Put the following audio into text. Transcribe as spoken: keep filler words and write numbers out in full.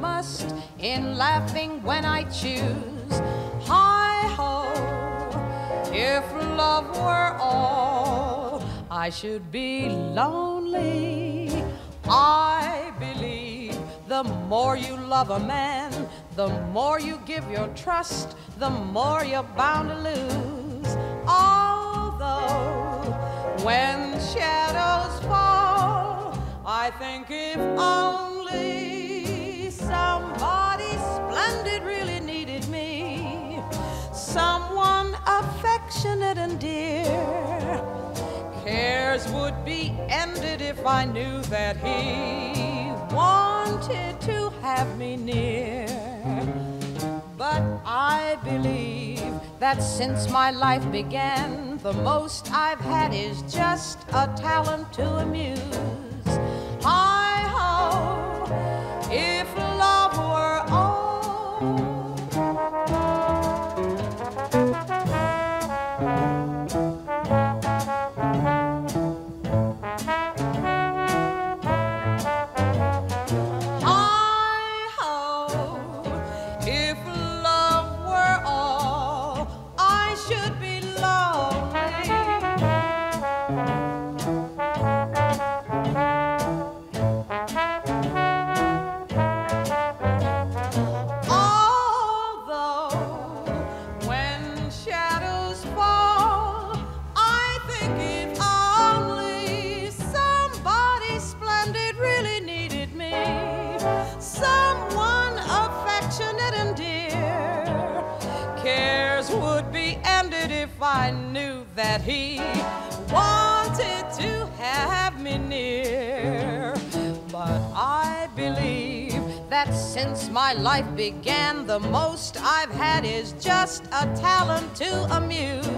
must, in laughing when I choose. Hi-ho, if love were all, I should be lonely. I believe the more you love a man, the more you give your trust, the more you're bound to lose. Although when shadows fall, I think if only somebody splendid really needed me, someone affectionate and dear, cares would be ended if I knew that he wanted to have me near. But I believe that since my life began, the most I've had is just a talent to amuse. Hi-ho, if love were all. Would be ended if I knew that he wanted to have me near. But I believe that since my life began, the most I've had is just a talent to amuse.